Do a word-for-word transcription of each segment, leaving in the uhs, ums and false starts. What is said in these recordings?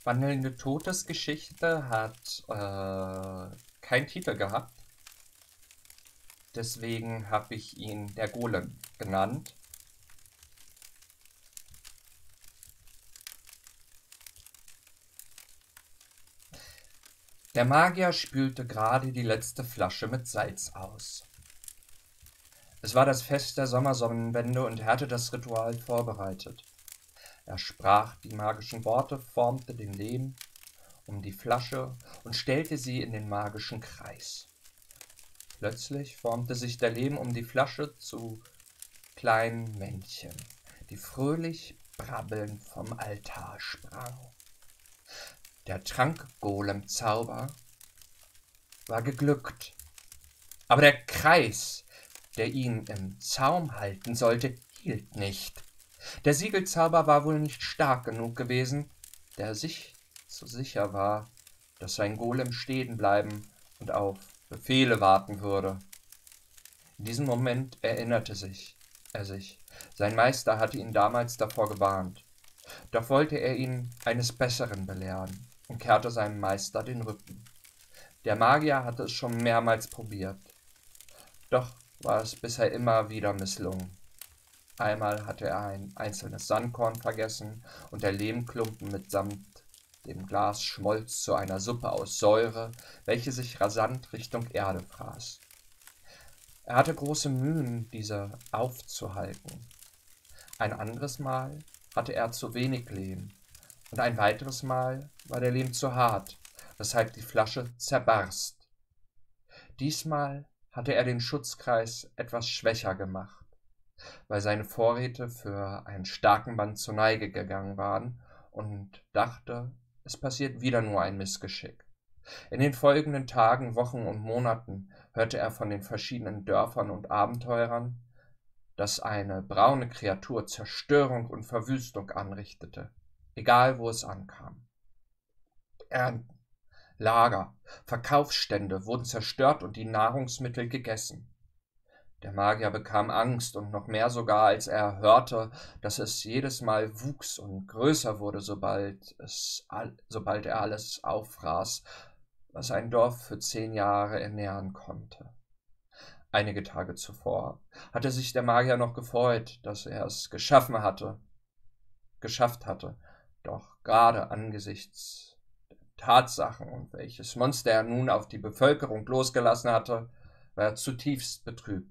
Wandelnde Todesgeschichte hat äh, keinen Titel gehabt. Deswegen habe ich ihn der Golem genannt. Der Magier spülte gerade die letzte Flasche mit Salz aus. Es war das Fest der Sommersonnenwende und er hatte das Ritual vorbereitet. Er sprach die magischen Worte, formte den Lehm um die Flasche und stellte sie in den magischen Kreis. Plötzlich formte sich der Lehm um die Flasche zu kleinen Männchen, die fröhlich brabbelnd vom Altar sprangen. Der Trankgolem-Zauber war geglückt, aber der Kreis, der ihn im Zaum halten sollte, hielt nicht. Der Siegelzauber war wohl nicht stark genug gewesen, der sich so sicher war, dass sein Golem stehen bleiben und auf Befehle warten würde. In diesem Moment erinnerte sich er sich, sein Meister hatte ihn damals davor gewarnt. Doch wollte er ihn eines Besseren belehren und kehrte seinem Meister den Rücken. Der Magier hatte es schon mehrmals probiert, doch war es bisher immer wieder misslungen. Einmal hatte er ein einzelnes Sandkorn vergessen und der Lehmklumpen mitsamt dem Glas schmolz zu einer Suppe aus Säure, welche sich rasant Richtung Erde fraß. Er hatte große Mühen, diese aufzuhalten. Ein anderes Mal hatte er zu wenig Lehm und ein weiteres Mal war der Lehm zu hart, weshalb die Flasche zerbarst. Diesmal hatte er den Schutzkreis etwas schwächer gemacht, weil seine Vorräte für einen starken Band zur Neige gegangen waren und dachte, es passiert wieder nur ein Missgeschick. In den folgenden Tagen, Wochen und Monaten hörte er von den verschiedenen Dörfern und Abenteurern, dass eine braune Kreatur Zerstörung und Verwüstung anrichtete, egal wo es ankam. Ernten, Lager, Verkaufsstände wurden zerstört und die Nahrungsmittel gegessen. Der Magier bekam Angst und noch mehr sogar, als er hörte, dass es jedes Mal wuchs und größer wurde, sobald, es, sobald er alles auffraß, was ein Dorf für zehn Jahre ernähren konnte. Einige Tage zuvor hatte sich der Magier noch gefreut, dass er es geschaffen hatte, geschafft hatte, doch gerade angesichts der Tatsachen und welches Monster er nun auf die Bevölkerung losgelassen hatte, war er zutiefst betrübt.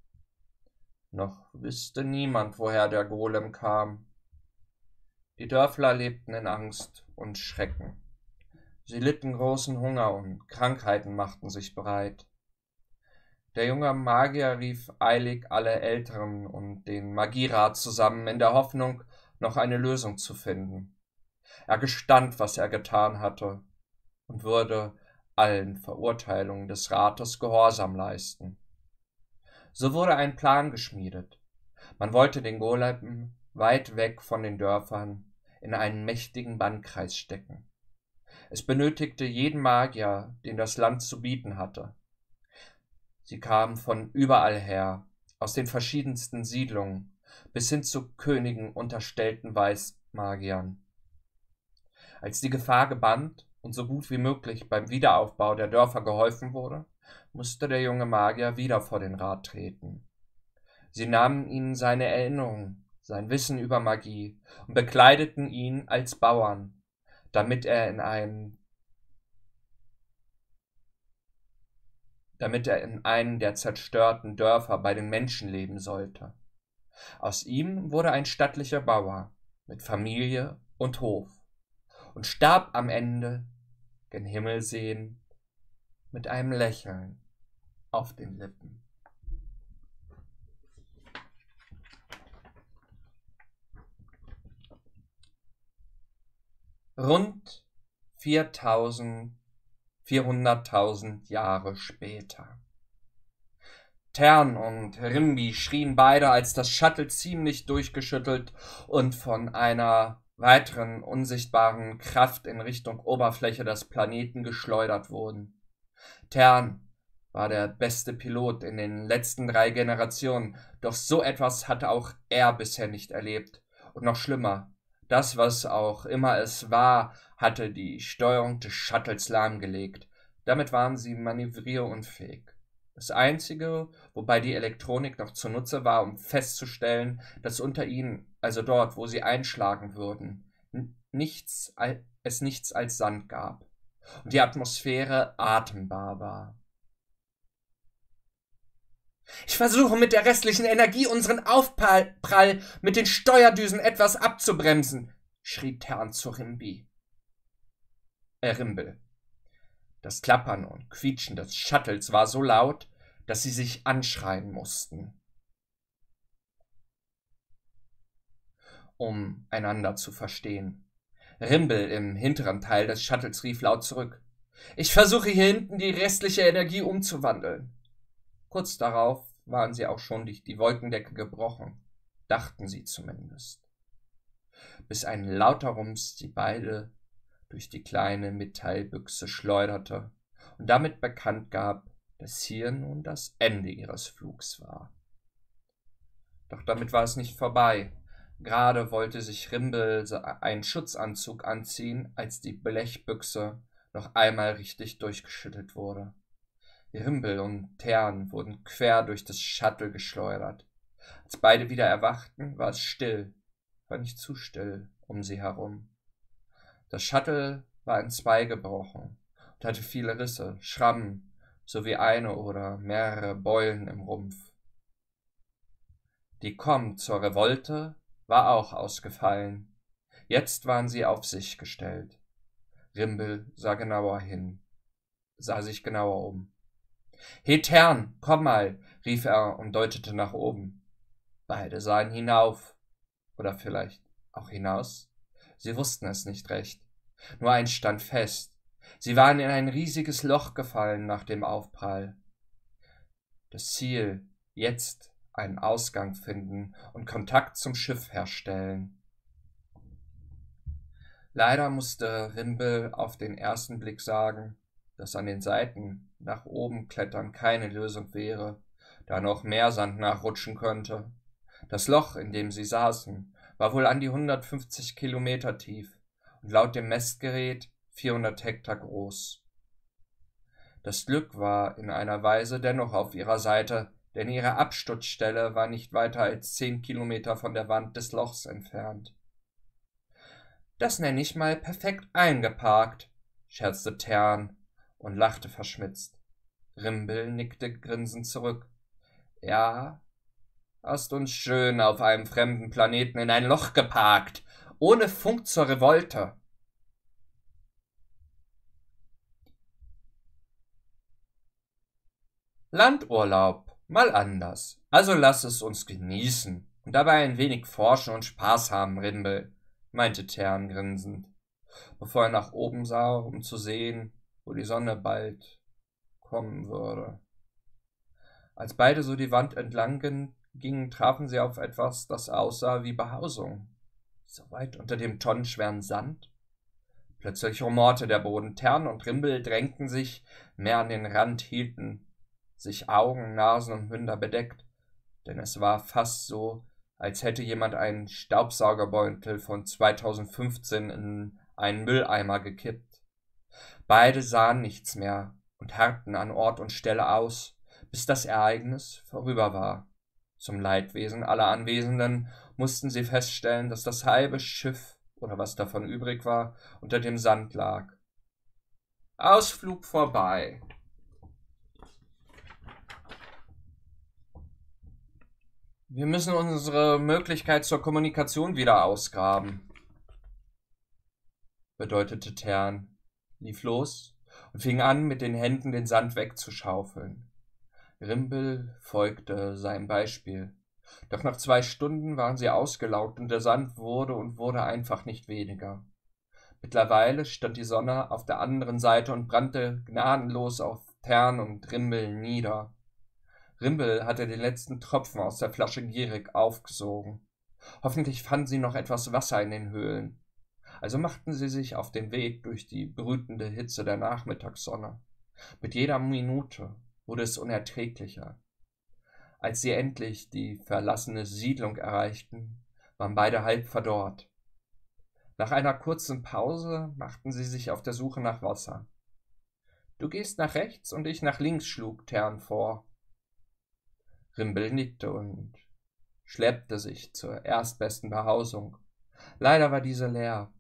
Noch wüsste niemand, woher der Golem kam. Die Dörfler lebten in Angst und Schrecken. Sie litten großen Hunger und Krankheiten machten sich breit. Der junge Magier rief eilig alle Älteren und den Magierat zusammen, in der Hoffnung, noch eine Lösung zu finden. Er gestand, was er getan hatte, und würde allen Verurteilungen des Rates Gehorsam leisten. So wurde ein Plan geschmiedet. Man wollte den Golem weit weg von den Dörfern in einen mächtigen Bannkreis stecken. Es benötigte jeden Magier, den das Land zu bieten hatte. Sie kamen von überall her, aus den verschiedensten Siedlungen, bis hin zu Königen unterstellten Weißmagiern. Als die Gefahr gebannt und so gut wie möglich beim Wiederaufbau der Dörfer geholfen wurde, musste der junge Magier wieder vor den Rat treten. Sie nahmen ihnen seine Erinnerung, sein Wissen über Magie und bekleideten ihn als Bauern, damit er in einem damit er in einem der zerstörten Dörfer bei den Menschen leben sollte. Aus ihm wurde ein stattlicher Bauer mit Familie und Hof und starb am Ende, gen Himmel sehend, mit einem Lächeln auf den Lippen. Rund vierhunderttausend Jahre später. Tern und Rimbi schrien beide, als das Shuttle ziemlich durchgeschüttelt und von einer weiteren unsichtbaren Kraft in Richtung Oberfläche des Planeten geschleudert wurden. Tern war der beste Pilot in den letzten drei Generationen, doch so etwas hatte auch er bisher nicht erlebt. Und noch schlimmer, Das, was auch immer es war, hatte die Steuerung des Shuttles lahmgelegt. Damit waren sie manövrierunfähig. Das Einzige, wobei die Elektronik noch zunutze war, um festzustellen, dass unter ihnen, also dort, wo sie einschlagen würden, nichts, es nichts als Sand gab und die Atmosphäre atembar war. »Ich versuche mit der restlichen Energie unseren Aufprall mit den Steuerdüsen etwas abzubremsen«, schrie Tern zu Rimbi. Äh, Rimbel. Das Klappern und Quietschen des Shuttles war so laut, dass sie sich anschreien mussten, um einander zu verstehen. Rimbel im hinteren Teil des Shuttles rief laut zurück: »Ich versuche hier hinten die restliche Energie umzuwandeln.« Kurz darauf waren sie auch schon durch die Wolkendecke gebrochen, dachten sie zumindest, bis ein lauter Rums sie beide durch die kleine Metallbüchse schleuderte und damit bekannt gab, dass hier nun das Ende ihres Flugs war. Doch damit war es nicht vorbei. Gerade wollte sich Rimbel einen Schutzanzug anziehen, als die Blechbüchse noch einmal richtig durchgeschüttelt wurde. Rimbel und Tern wurden quer durch das Shuttle geschleudert. Als beide wieder erwachten, war es still, war nicht zu still um sie herum. Das Shuttle war in zwei gebrochen und hatte viele Risse, Schrammen sowie eine oder mehrere Beulen im Rumpf. Die Komm zur Revolte war auch ausgefallen. Jetzt waren sie auf sich gestellt. Rimbel sah genauer hin, sah sich genauer um. »He Tern, komm mal«, rief er und deutete nach oben. Beide sahen hinauf, oder vielleicht auch hinaus. Sie wussten es nicht recht. Nur eins stand fest: Sie waren in ein riesiges Loch gefallen nach dem Aufprall. Das Ziel: jetzt einen Ausgang finden und Kontakt zum Schiff herstellen. Leider musste Rimbel auf den ersten Blick sagen, dass an den Seiten nach oben klettern keine Lösung wäre, da noch mehr Sand nachrutschen könnte. Das Loch, in dem sie saßen, war wohl an die hundertfünfzig Kilometer tief und laut dem Messgerät vierhundert Hektar groß. Das Glück war in einer Weise dennoch auf ihrer Seite, denn ihre Absturzstelle war nicht weiter als zehn Kilometer von der Wand des Lochs entfernt. »Das nenne ich mal perfekt eingeparkt«, scherzte Tern und lachte verschmitzt. Rimbel nickte grinsend zurück. »Ja, hast uns schön auf einem fremden Planeten in ein Loch geparkt, ohne Funk zur Revolte.« »Landurlaub, mal anders. Also lass es uns genießen und dabei ein wenig forschen und Spaß haben, Rimbel«, meinte Tern grinsend, bevor er nach oben sah, um zu sehen, wo die Sonne bald kommen würde. Als beide so die Wand entlang gingen, trafen sie auf etwas, das aussah wie Behausung. So weit unter dem tonnenschweren Sand. Plötzlich rumorte der Boden. Tern und Rimbel drängten sich mehr an den Rand, hielten sich Augen, Nasen und Münder bedeckt, denn es war fast so, als hätte jemand einen Staubsaugerbeutel von zweitausendfünfzehn in einen Mülleimer gekippt. Beide sahen nichts mehr und harrten an Ort und Stelle aus, bis das Ereignis vorüber war. Zum Leidwesen aller Anwesenden mussten sie feststellen, dass das halbe Schiff, oder was davon übrig war, unter dem Sand lag. Ausflug vorbei. Wir müssen unsere Möglichkeit zur Kommunikation wieder ausgraben, bedeutete Tern, lief los und fing an, mit den Händen den Sand wegzuschaufeln. Rimbel folgte seinem Beispiel. Doch nach zwei Stunden waren sie ausgelaugt und der Sand wurde und wurde einfach nicht weniger. Mittlerweile stand die Sonne auf der anderen Seite und brannte gnadenlos auf Tern und Rimbel nieder. Rimbel hatte den letzten Tropfen aus der Flasche gierig aufgesogen. Hoffentlich fanden sie noch etwas Wasser in den Höhlen. Also machten sie sich auf den Weg durch die brütende Hitze der Nachmittagssonne. Mit jeder Minute wurde es unerträglicher. Als sie endlich die verlassene Siedlung erreichten, waren beide halb verdorrt. Nach einer kurzen Pause machten sie sich auf der Suche nach Wasser. »Du gehst nach rechts und ich nach links«, schlug Tern vor. Rimbel nickte und schleppte sich zur erstbesten Behausung. Leider war diese leer.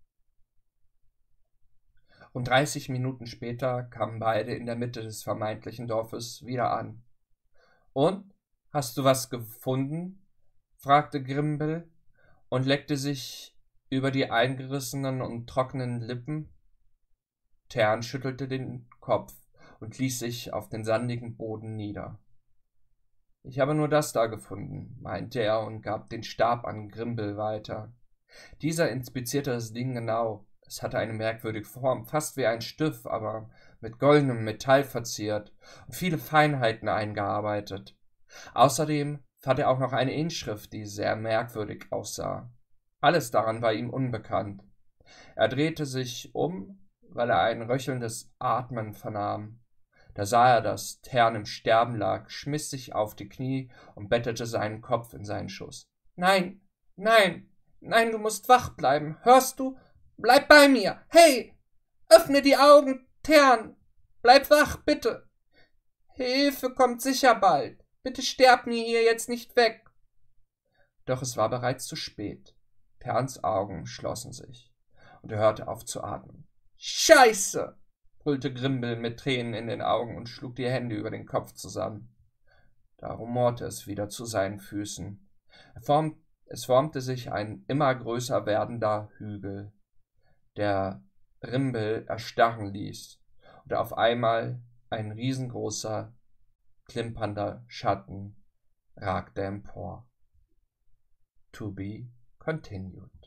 Rund dreißig Minuten später kamen beide in der Mitte des vermeintlichen Dorfes wieder an. »Und? Hast du was gefunden?« fragte Grimbel und leckte sich über die eingerissenen und trockenen Lippen. Tern schüttelte den Kopf und ließ sich auf den sandigen Boden nieder. »Ich habe nur das da gefunden«, meinte er und gab den Stab an Grimbel weiter. Dieser inspizierte das Ding genau. Es hatte eine merkwürdige Form, fast wie ein Stift, aber mit goldenem Metall verziert und viele Feinheiten eingearbeitet. Außerdem fand er auch noch eine Inschrift, die sehr merkwürdig aussah. Alles daran war ihm unbekannt. Er drehte sich um, weil er ein röchelndes Atmen vernahm. Da sah er, dass Tern im Sterben lag, schmiss sich auf die Knie und bettete seinen Kopf in seinen Schoß. »Nein, nein, nein, du musst wach bleiben. Hörst du? Bleib bei mir. Hey, öffne die Augen, Tern. Bleib wach, bitte. Hilfe kommt sicher bald. Bitte sterb mir hier jetzt nicht weg.« Doch es war bereits zu spät. Terns Augen schlossen sich und er hörte auf zu atmen. »Scheiße«, brüllte Grimbel mit Tränen in den Augen und schlug die Hände über den Kopf zusammen. Da rumorte es wieder zu seinen Füßen. Er formt, es formte sich ein immer größer werdender Hügel, der Grimbel erstarren ließ, und auf einmal ein riesengroßer, klimpernder Schatten ragte empor. To be continued.